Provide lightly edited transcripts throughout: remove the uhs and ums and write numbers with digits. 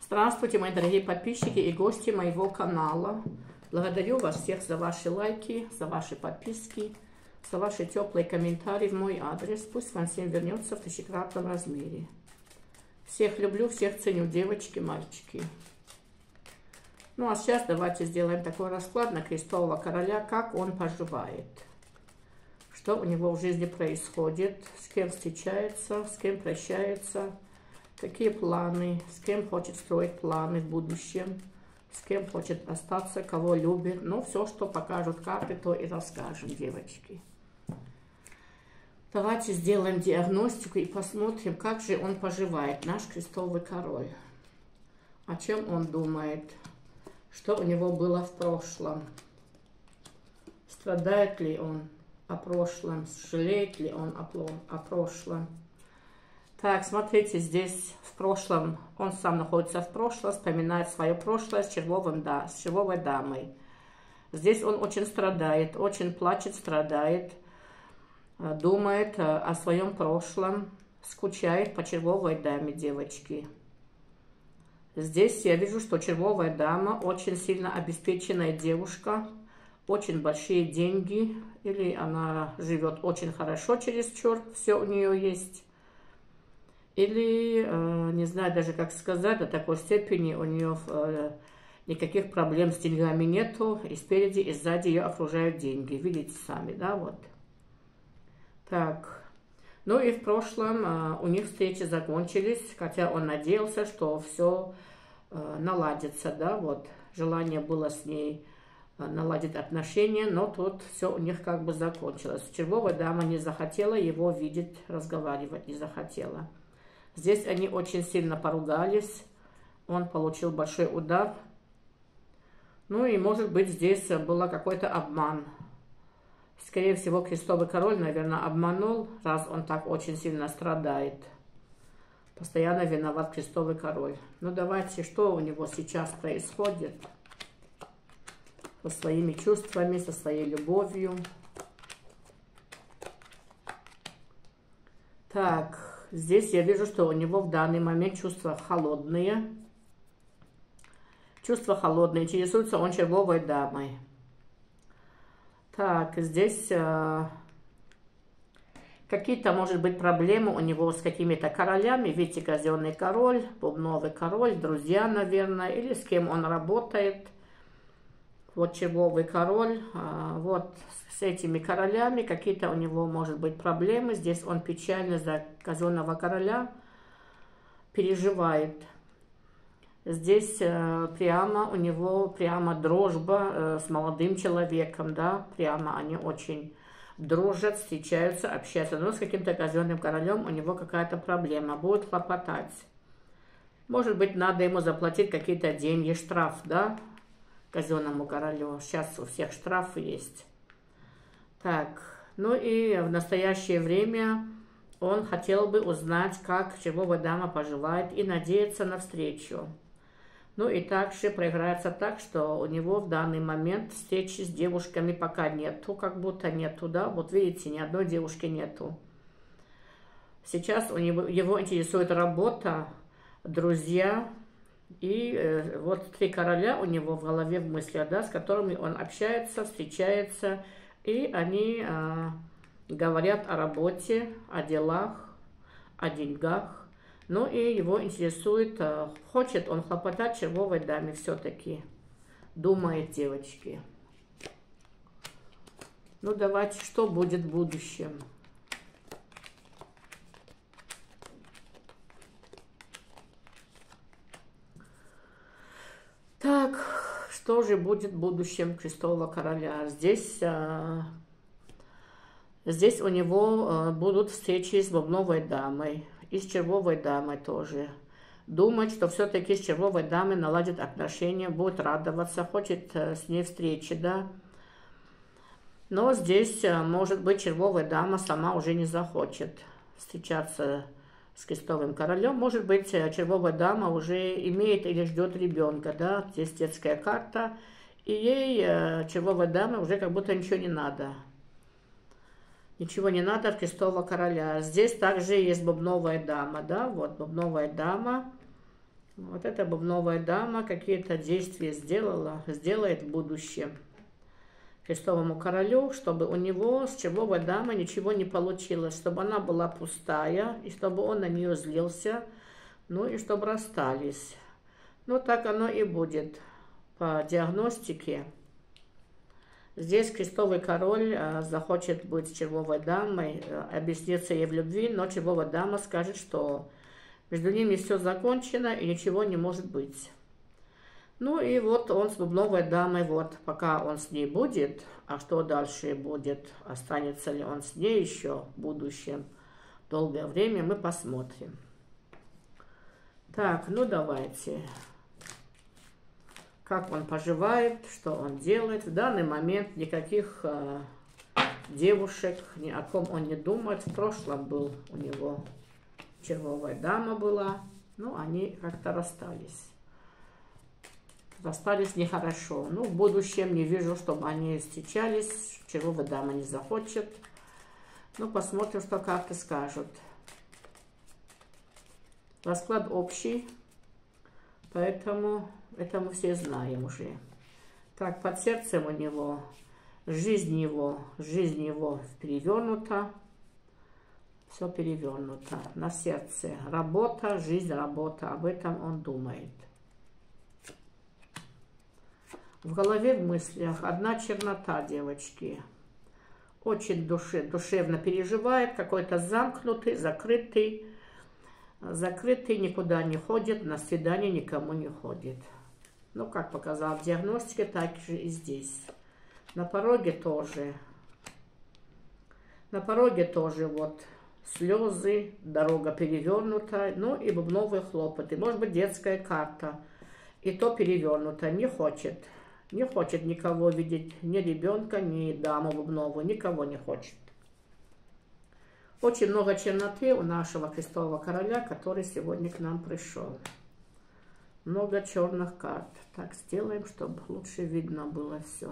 Здравствуйте, мои дорогие подписчики и гости моего канала. Благодарю вас всех за ваши лайки, за ваши подписки, за ваши теплые комментарии в мой адрес. Пусть вам всем вернется в тысячекратном размере. Всех люблю, всех ценю, девочки, мальчики. Ну а сейчас давайте сделаем такой расклад на Крестового Короля, как он поживает. Что у него в жизни происходит, с кем встречается, с кем прощается, какие планы, с кем хочет строить планы в будущем, с кем хочет остаться, кого любит. Ну, все, что покажут карты, то и расскажем, девочки. Давайте сделаем диагностику и посмотрим, как же он поживает, наш Крестовый Король. О чем он думает, что у него было в прошлом, страдает ли он о прошлом, жалеет ли он о прошлом. Так, смотрите, здесь в прошлом, он сам находится в прошлом, вспоминает свое прошлое с червовой дамой. Здесь он очень страдает, очень плачет, страдает, думает о своем прошлом, скучает по червовой даме, девочки. Здесь я вижу, что червовая дама очень сильно обеспеченная девушка, очень большие деньги, или она живет очень хорошо чересчур, все у нее есть. Или, не знаю даже как сказать, до такой степени у нее никаких проблем с деньгами нету. И спереди, и сзади ее окружают деньги. Видите сами, да, вот. Так. Ну и в прошлом у них встречи закончились, хотя он надеялся, что все наладится, да, вот. Желание было с ней наладить отношения, но тут все у них как бы закончилось. Червовая дама не захотела его видеть, разговаривать не захотела. Здесь они очень сильно поругались, он получил большой удар. Ну и может быть здесь был какой-то обман. Скорее всего, Крестовый Король, наверное, обманул, раз он так очень сильно страдает. Постоянно виноват Крестовый Король. Ну давайте, что у него сейчас происходит со своими чувствами, со своей любовью. Так. Здесь я вижу, что у него в данный момент чувства холодные. Чувства холодные. Интересуется он червовой дамой. Так, здесь какие-то, может быть, проблемы у него с какими-то королями. Видите, казенный король, бубновый король, друзья, наверное, или с кем он работает. Вот червовый король, вот с этими королями какие-то у него, может быть, проблемы. Здесь он печально за казенного короля переживает. Здесь прямо у него дружба с молодым человеком, да, прямо они очень дружат, встречаются, общаются. Но с каким-то казенным королем у него какая-то проблема, будет хлопотать. Может быть, надо ему заплатить какие-то деньги, штраф, да, казенному королю. Сейчас у всех штрафы есть. Так, ну и в настоящее время он хотел бы узнать, как червовая дама поживает, и надеяться на встречу. Ну и также проиграется так, что у него в данный момент встречи с девушками пока нету, как будто нету, да, вот видите, ни одной девушки нету. Сейчас его интересует работа, друзья. И вот 3 короля у него в голове, в мыслях, да, с которыми он общается, встречается. И они говорят о работе, о делах, о деньгах. Ну и его интересует, хочет он хлопотать червовой даме все-таки. Думает, девочки. Ну давайте, что будет в будущем? Так, что же будет в будущем Крестового Короля? Здесь у него будут встречи с бубновой дамой и с червовой дамой тоже. Думает, что все-таки с червовой дамой наладит отношения, будет радоваться, хочет с ней встречи, да. Но здесь, может быть, червовая дама сама уже не захочет встречаться с Крестовым Королем. Может быть, червовая дама уже имеет или ждет ребенка, да, здесь детская карта, и ей, червовой даме, уже как будто ничего не надо. Ничего не надо от Крестового Короля. Здесь также есть бубновая дама, да, вот бубновая дама. Вот эта бубновая дама какие-то действия сделает в будущем крестовому королю, чтобы у него с червовой дамой ничего не получилось, чтобы она была пустая, и чтобы он на нее злился, ну и чтобы расстались. Ну так оно и будет по диагностике. Здесь крестовый король захочет быть с червовой дамой, объясниться ей в любви, но червовая дама скажет, что между ними все закончено и ничего не может быть. Ну и вот он с бубновой дамой, вот пока он с ней будет, а что дальше будет, останется ли он с ней еще в будущем, долгое время, мы посмотрим. Так, ну давайте. Как он поживает, что он делает. В данный момент никаких девушек, ни о ком он не думает. В прошлом был у него червовая дама была, но они как-то расстались. Расстались нехорошо. Ну, в будущем не вижу, чтобы они встречались. Червовая дама не захочет. Ну, посмотрим, что карты скажут. Расклад общий, поэтому это мы все знаем уже. Так, под сердцем у него жизнь его перевернута. Все перевернуто. На сердце работа, жизнь, работа. Об этом он думает. В голове, в мыслях одна чернота, девочки. Очень душевно переживает, какой-то замкнутый, закрытый, никуда не ходит, на свидание никому не ходит. Ну, как показала в диагностике, так же и здесь. На пороге тоже. На пороге тоже вот слезы, дорога перевернута, ну и бубновые хлопоты. Может быть, детская карта. И то перевернута, не хочет. Не хочет никого видеть, ни ребенка, ни даму бубновую, никого не хочет. Очень много черноты у нашего крестового короля, который сегодня к нам пришел. Много черных карт. Так, сделаем, чтобы лучше видно было все.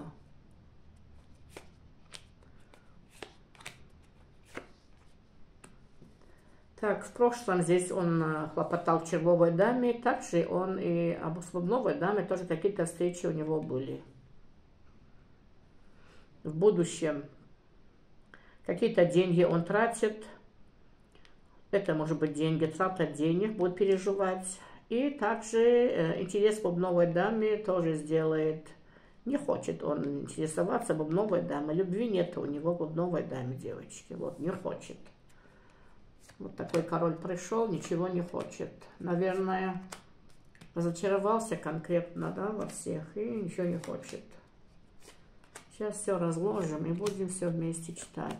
Так, в прошлом здесь он хлопотал в червовой даме, также он и об бубновой даме тоже какие-то встречи у него были. В будущем какие-то деньги он тратит, это может быть деньги, трата денег, будет переживать. И также интерес к бубновой даме тоже сделает. Не хочет он интересоваться бубновой дамой, любви нет у него к бубновой даме, девочки, вот, не хочет. Вот такой король пришел, ничего не хочет. Наверное, разочаровался конкретно, да, во всех и ничего не хочет. Сейчас все разложим и будем все вместе читать.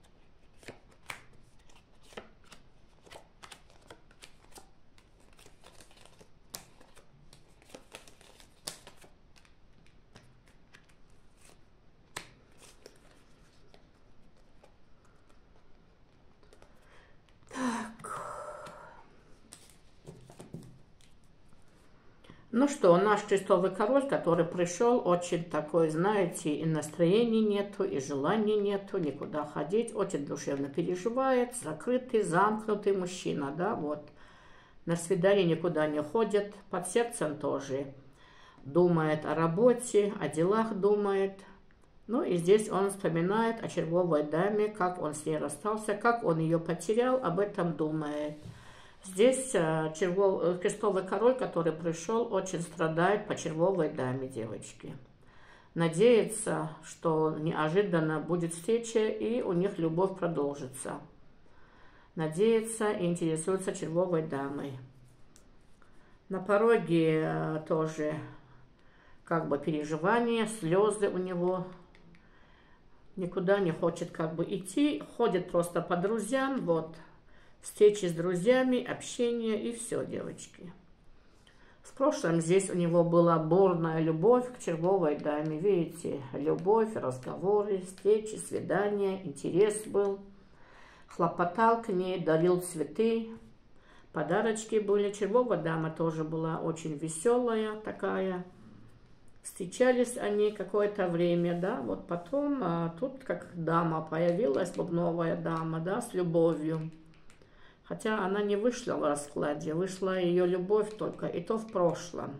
Ну что, наш крестовый король, который пришел, очень такой, знаете, и настроения нету, и желания нету, никуда ходить, очень душевно переживает, закрытый, замкнутый мужчина, да, вот. На свидание никуда не ходит, под сердцем тоже думает о работе, о делах думает. Ну и здесь он вспоминает о червовой даме, как он с ней расстался, как он ее потерял, об этом думает. Здесь крестовый король, который пришел, очень страдает по червовой даме, девочки. Надеется, что неожиданно будет встреча, и у них любовь продолжится. Надеется и интересуется червовой дамой. На пороге тоже как бы переживания, слезы у него. Никуда не хочет как бы идти, ходит просто по друзьям, вот. Встречи с друзьями, общение и все, девочки. В прошлом здесь у него была бурная любовь к червовой даме. Видите, любовь, разговоры, встречи, свидания, интерес был. Хлопотал к ней, дарил цветы, подарочки были. Червовая дама тоже была очень веселая такая. Встречались они какое-то время, да, вот потом тут как дама появилась, бубновая дама, да, с любовью. Хотя она не вышла в раскладе, вышла ее любовь только, и то в прошлом.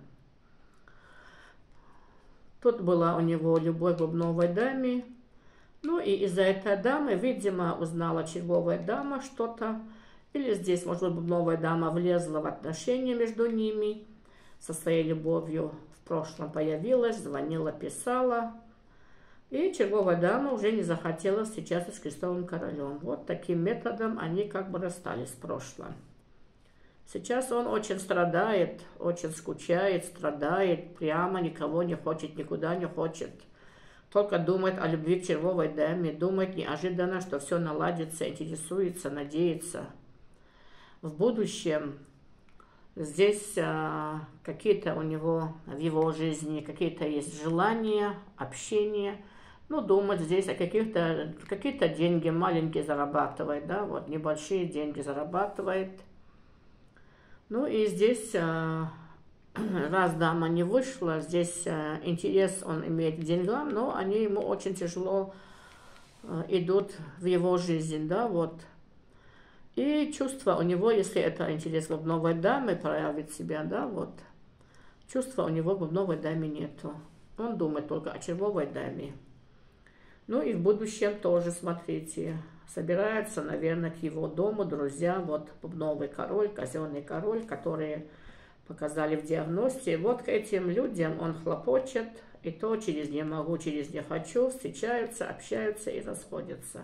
Тут была у него любовь в новой даме. Ну и из-за этой дамы, видимо, узнала червовая дама что-то. Или здесь, может быть, новая дама влезла в отношения между ними. Со своей любовью в прошлом появилась, звонила, писала. И червовая дама уже не захотела встречаться с крестовым королем. Вот таким методом они как бы расстались в прошлом. Сейчас он очень страдает, очень скучает, страдает, прямо никого не хочет, никуда не хочет. Только думает о любви к червовой даме, думает неожиданно, что все наладится, интересуется, надеется. В будущем здесь какие-то у него в его жизни, какие-то есть желания, общение. Ну, думать здесь о какие-то деньги маленькие зарабатывает, да, вот небольшие деньги зарабатывает. Ну и здесь, раз дама не вышла, здесь интерес он имеет к деньгам, но они ему очень тяжело идут в его жизнь, да, вот. И чувство у него, если это интерес в новой даме проявит себя, да, вот, чувства у него в новой даме нету. Он думает только о червовой даме. Ну и в будущем тоже, смотрите, собираются, наверное, к его дому друзья, вот бубновый король, казенный король, которые показали в диагностике. Вот к этим людям он хлопочет, и то через «не могу», через «не хочу», встречаются, общаются и расходятся.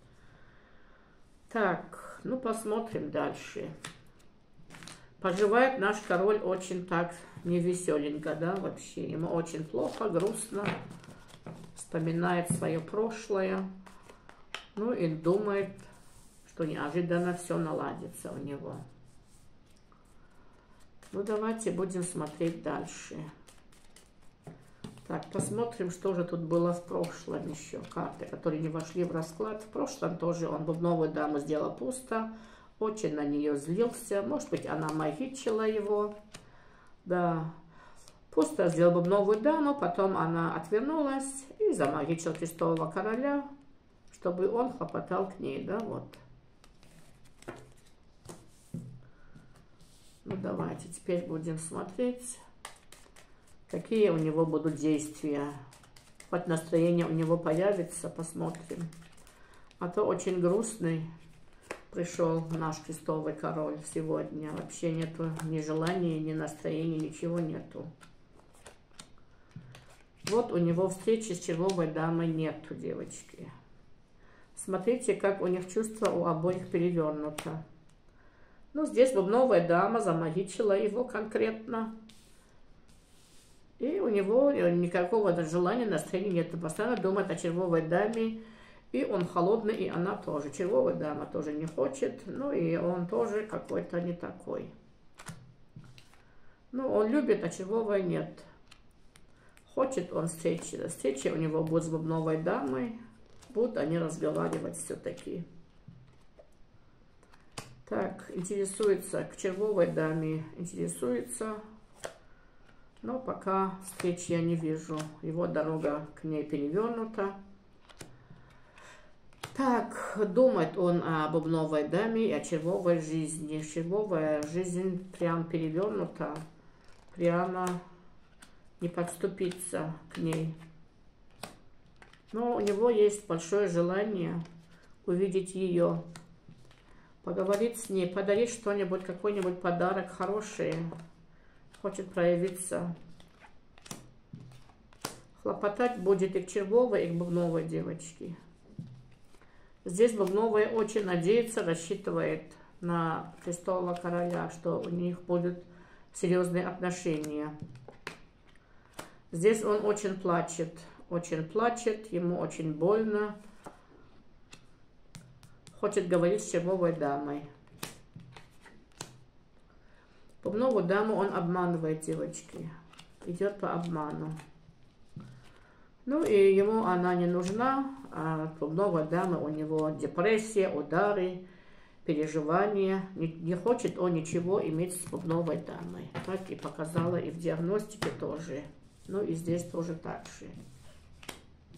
Так, ну посмотрим дальше. Поживает наш король очень так невеселенько, да, вообще. Ему очень плохо, грустно. Вспоминает свое прошлое, ну и думает, что неожиданно все наладится у него. Ну, давайте будем смотреть дальше. Так, посмотрим, что же тут было в прошлом еще. Карты, которые не вошли в расклад. В прошлом тоже он бубновую даму сделал пусто, очень на нее злился. Может быть, она магичила его, да. Пусто сделал бубновую даму, потом она отвернулась и замагичил крестового короля, чтобы он хлопотал к ней, да, вот. Ну, давайте теперь будем смотреть, какие у него будут действия. Хоть настроение у него появится, посмотрим. А то очень грустный пришел наш крестовый король сегодня. Вообще нету ни желания, ни настроения, ничего нету. Вот у него встречи с червовой дамой нету, девочки. Смотрите, как у них чувство у обоих перевернуто. Ну, здесь бубновая дама замагичила его конкретно. И у него никакого желания, настроения нет. Постоянно думает о червовой даме. И он холодный, и она тоже. Червовая дама тоже не хочет. Ну, и он тоже какой-то не такой. Ну, он любит, а червовой нет. Хочет он встречи. Встреча у него будет с бубновой дамой. Будут они разговаривать все-таки. Так, интересуется к червовой даме. Интересуется. Но пока встречи я не вижу. Его дорога к ней перевернута. Так, думает он о бубновой даме и о червовой жизни. Червовая жизнь прям перевернута. Прямо не подступиться к ней. Но у него есть большое желание увидеть ее, поговорить с ней, подарить что-нибудь, какой-нибудь подарок хороший. Хочет проявиться. Хлопотать будет и к червовой, и к бубновой девочке. Здесь бубновая очень надеется, рассчитывает на крестового короля, что у них будут серьезные отношения. Здесь он очень плачет, ему очень больно. Хочет говорить с червовой дамой. Бубновую даму он обманывает, девочки. Идет по обману. Ну и ему она не нужна. А бубновая дама, у него депрессия, удары, переживания. Не хочет он ничего иметь с бубновой дамой. Так и показала и в диагностике тоже. Ну и здесь тоже так же.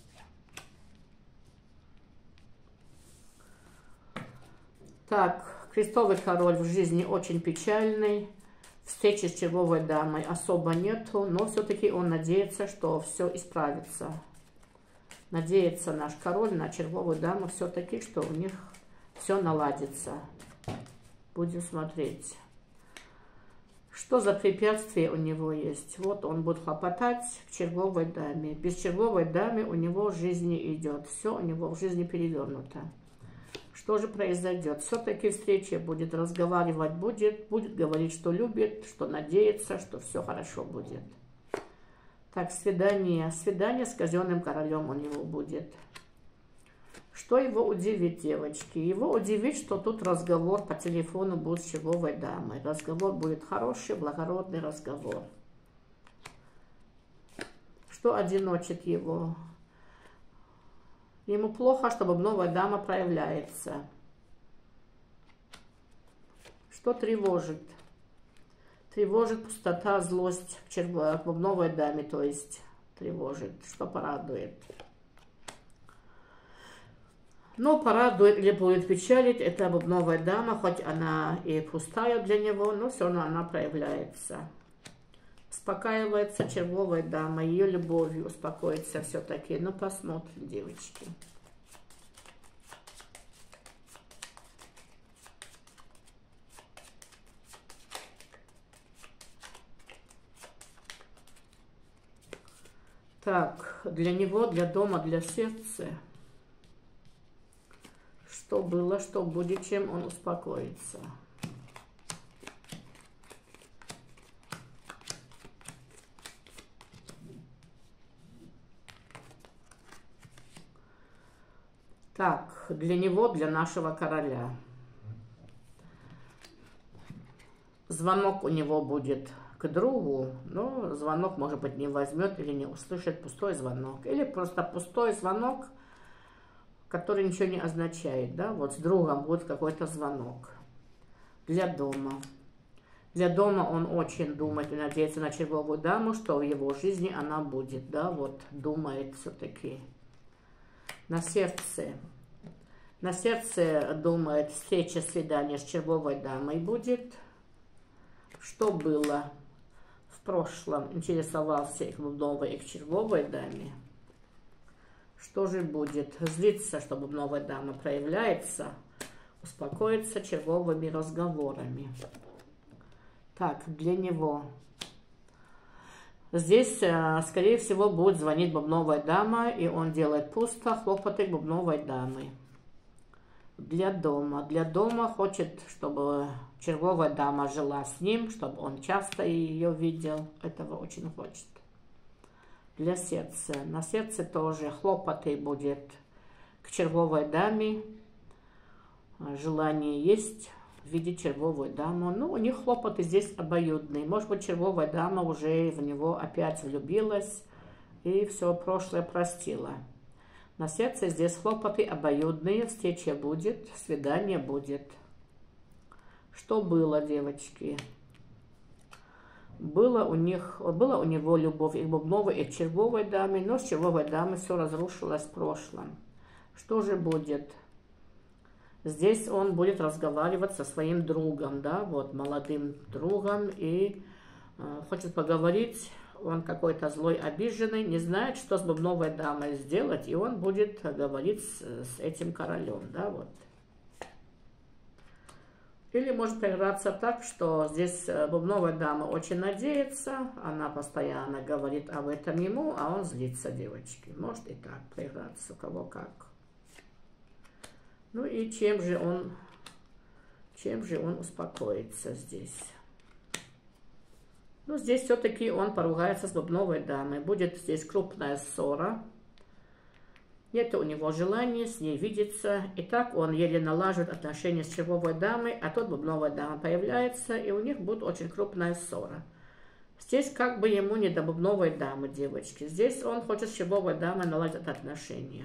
Так, крестовый король в жизни очень печальный. Встречи с червовой дамой особо нету, но все-таки он надеется, что все исправится. Надеется наш король на червовую даму все-таки, что у них все наладится. Будем смотреть. Что за препятствия у него есть? Вот он будет хлопотать к червовой даме. Без червовой дамы у него в жизни идет. Все у него в жизни перевернуто. Что же произойдет? Все-таки встреча будет, разговаривать будет говорить, что любит, что надеется, что все хорошо будет. Так, свидание. Свидание с казенным королем у него будет. Что его удивит, девочки? Его удивит, что тут разговор по телефону будет с червовой дамой. Разговор будет хороший, благородный разговор. Что одиночит его? Ему плохо, что бубновая дама проявляется. Что тревожит? Тревожит пустота, злость к бубновой даме, то есть тревожит. Что порадует? Но порадует или будет печалить, это бубновая дама, хоть она и пустая для него, но все равно она проявляется. Успокаивается червовая дама, ее любовью успокоится все-таки. Ну, посмотрим, девочки. Так, для него, для дома, для сердца. Что было, что будет, чем он успокоится. Так, для него, для нашего короля. Звонок у него будет к другу, но звонок, может быть, не возьмет или не услышит, пустой звонок. Или просто пустой звонок, который ничего не означает, да, вот с другом будет какой-то звонок для дома. Для дома он очень думает и надеется на червовую даму, что в его жизни она будет, да, вот думает все-таки. На сердце думает, встреча, свидание с червовой дамой будет. Что было в прошлом, интересовался и к бубновой, и к червовой даме. Что же будет? Злиться, что бубновая дама проявляется, успокоиться червовыми разговорами. Так, для него. Здесь, скорее всего, будет звонить бубновая дама, и он делает пусто, хлопоты бубновой дамы. Для дома. Для дома хочет, чтобы червовая дама жила с ним, чтобы он часто ее видел. Этого очень хочет. Для сердца. На сердце тоже хлопоты будет к червовой даме. Желание есть видеть червовую даму. Ну, у них хлопоты здесь обоюдные. Может быть, червовая дама уже в него опять влюбилась и все прошлое простила. На сердце здесь хлопоты обоюдные. Встреча будет, свидание будет. Что было, девочки? Была у него любовь и к бубновой, и к червовой даме, но с червовой дамой все разрушилось в прошлом. Что же будет? Здесь он будет разговаривать со своим другом, да, вот, молодым другом, и хочет поговорить. Он какой-то злой, обиженный, не знает, что с бубновой дамой сделать, и он будет говорить с этим королем, да, вот. Или может проиграться так, что здесь бубновая дама очень надеется, она постоянно говорит об этом ему, а он злится, девочки. Может и так проиграться, у кого как. Ну и чем же он успокоится здесь? Ну, здесь все-таки он поругается с бубновой дамой. Будет здесь крупная ссора. Нет у него желания с ней видеться. И так он еле налаживает отношения с червовой дамой, а тут бубновая дама появляется, и у них будет очень крупная ссора. Здесь как бы ему не до бубновой дамы, девочки. Здесь он хочет с червовой дамой наладить отношения.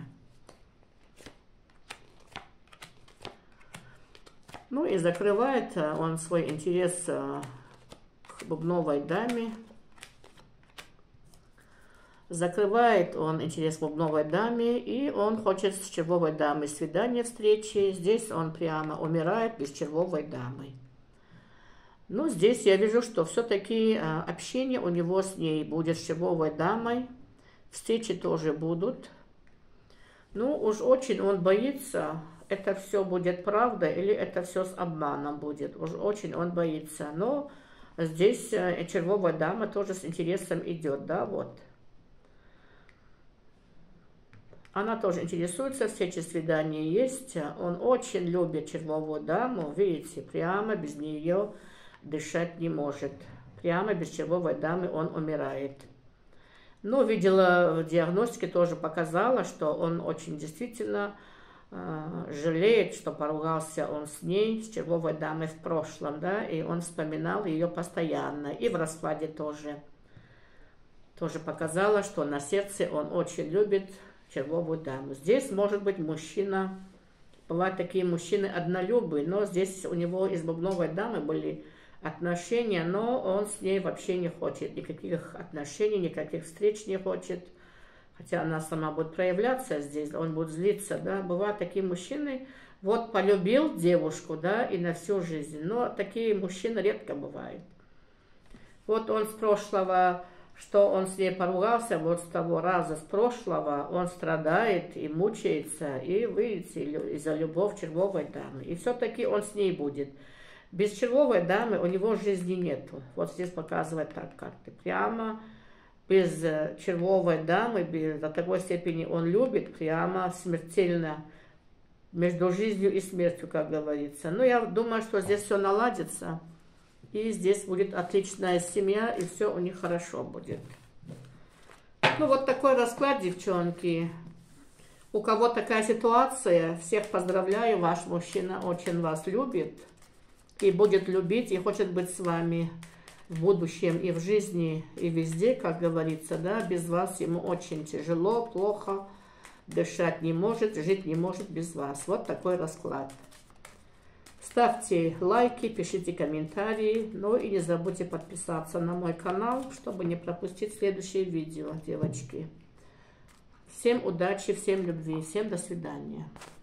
Ну и закрывает он свой интерес к бубновой даме Закрывает он интерес к новой даме, и он хочет с червовой дамой свидания, встречи. Здесь он прямо умирает без червовой дамы. Ну, здесь я вижу, что все-таки общение у него с ней будет с червовой дамой. Встречи тоже будут. Ну, уж очень он боится, это все будет правда или это все с обманом будет. Уж очень он боится. Но здесь червовая дама тоже с интересом идет, да, вот. Она тоже интересуется, встречи, свидания есть. Он очень любит червовую даму, видите, прямо без нее дышать не может. Прямо без червовой дамы он умирает. Но видела в диагностике, тоже показала, что он очень действительно жалеет, что поругался он с ней, с червовой дамой в прошлом, да, и он вспоминал ее постоянно, и в раскладе тоже. Тоже показала, что на сердце он очень любит червовую даму. Здесь может быть мужчина, бывают такие мужчины однолюбые, но здесь у него из бубновой дамы были отношения, но он с ней вообще не хочет никаких отношений, никаких встреч не хочет. Хотя она сама будет проявляться здесь, он будет злиться, да. Бывают такие мужчины, вот полюбил девушку, да, и на всю жизнь. Но такие мужчины редко бывают. Вот он с прошлого, что он с ней поругался, вот с того раза с прошлого, он страдает и мучается, и, видите, из-за любовь червовой дамы. И все-таки он с ней будет. Без червовой дамы у него жизни нету. Вот здесь показывает так карты. Прямо без червовой дамы, до такой степени он любит, прямо смертельно, между жизнью и смертью, как говорится. Но я думаю, что здесь все наладится. И здесь будет отличная семья, и все у них хорошо будет. Ну, вот такой расклад, девчонки. У кого такая ситуация, всех поздравляю, ваш мужчина очень вас любит. И будет любить, и хочет быть с вами в будущем, и в жизни, и везде, как говорится, да. Без вас ему очень тяжело, плохо, дышать не может, жить не может без вас. Вот такой расклад. Ставьте лайки, пишите комментарии, ну и не забудьте подписаться на мой канал, чтобы не пропустить следующие видео, девочки. Всем удачи, всем любви, всем до свидания.